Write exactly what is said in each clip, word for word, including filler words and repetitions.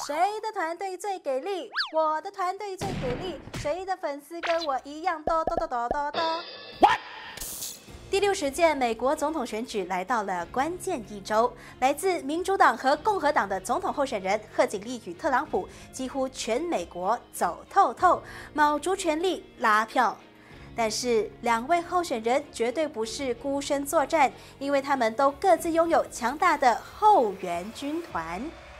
谁的团队最给力？我的团队最给力。谁的粉丝跟我一样多多多多多多 ？What？ 第六十届美国总统选举来到了关键一周，来自民主党和共和党的总统候选人贺锦丽与特朗普几乎全美国走透透，卯足全力拉票。但是两位候选人绝对不是孤身作战，因为他们都各自拥有强大的后援军团。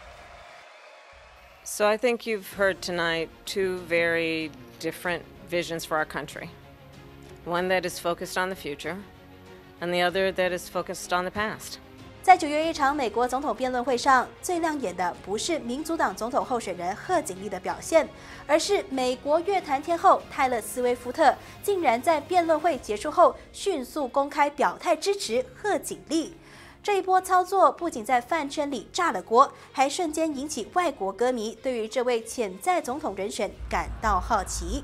So I think you've heard tonight two very different visions for our country. One that is focused on the future, and the other that is focused on the past. 在九月一场美国总统辩论会上，最亮眼的不是民主党总统候选人贺锦丽的表现，而是美国乐坛天后泰勒·斯威夫特竟然在辩论会结束后迅速公开表态支持贺锦丽。这一波操作不仅在饭圈里炸了锅，还瞬间引起外国歌迷对于这位潜在总统人选感到好奇。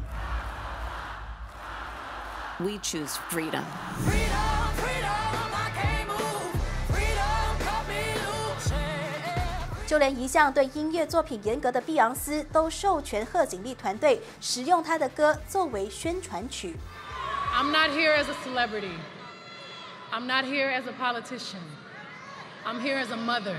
We choose freedom. Freedom, freedom, I can't move. Freedom, cut me loose. 就连一向对音乐作品严格的碧昂斯都授权贺锦丽团队使用她的歌作为宣传曲。 I'm not here as a celebrity. I'm not here as a politician. I'm here as a mother.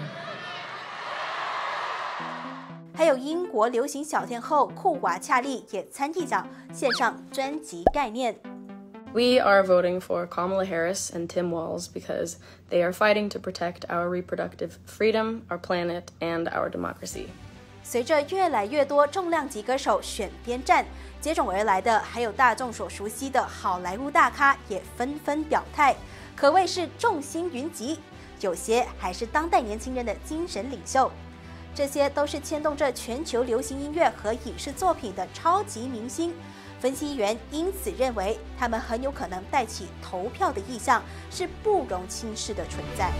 还有英国流行小天后库瓦恰利也参议奖献上专辑概念。 We are voting for Kamala Harris and Tim Walz because they are fighting to protect our reproductive freedom, our planet, and our democracy. 随着越来越多重量级歌手选边站，接踵而来的还有大众所熟悉的好莱坞大咖也纷纷表态，可谓是众星云集。有些还是当代年轻人的精神领袖，这些都是牵动着全球流行音乐和影视作品的超级明星。分析员因此认为，他们很有可能带起投票的意向，是不容轻视的存在。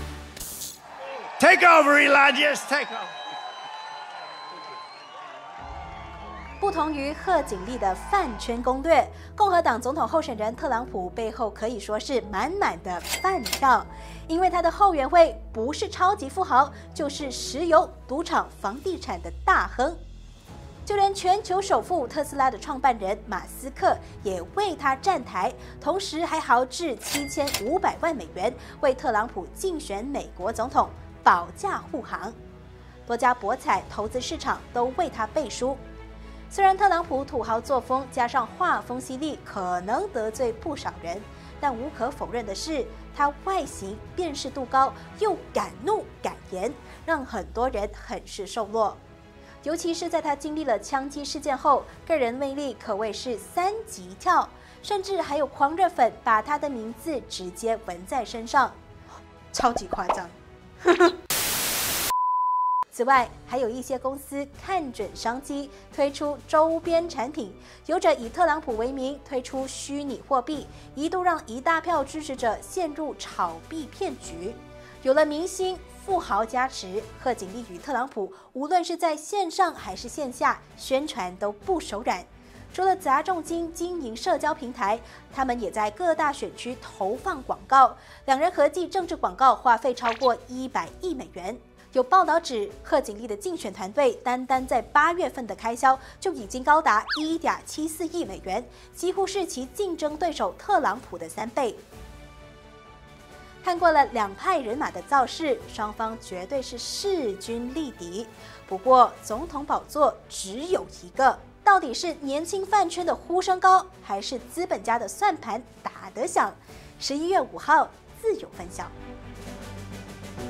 Take over, Elijah. Take over. 不同于贺锦丽的饭圈攻略，共和党总统候选人特朗普背后可以说是满满的饭票，因为他的后援会不是超级富豪，就是石油、赌场、房地产的大亨。就连全球首富特斯拉的创办人马斯克也为他站台，同时还豪掷七千五百万美元为特朗普竞选美国总统保驾护航。多家博彩投资市场都为他背书。虽然特朗普土豪作风加上画风犀利，可能得罪不少人，但无可否认的是，他外形辨识度高，又敢怒敢言，让很多人很是受落。尤其是在他经历了枪击事件后，个人魅力可谓是三级跳，甚至还有狂热粉把他的名字直接纹在身上，超级夸张。此外，还有一些公司看准商机，推出周边产品，有着以特朗普为名推出虚拟货币，一度让一大票支持者陷入炒币骗局。有了明星、富豪加持，贺锦丽与特朗普无论是在线上还是线下，宣传都不手软。除了砸重金经营社交平台，他们也在各大选区投放广告，两人合计政治广告花费超过一百亿美元。有报道指，贺锦丽的竞选团队单单在八月份的开销就已经高达一点七四亿美元，几乎是其竞争对手特朗普的三倍。看过了两派人马的造势，双方绝对是势均力敌。不过，总统宝座只有一个，到底是年轻饭圈的呼声高，还是资本家的算盘打得响？十一月五号自有分晓。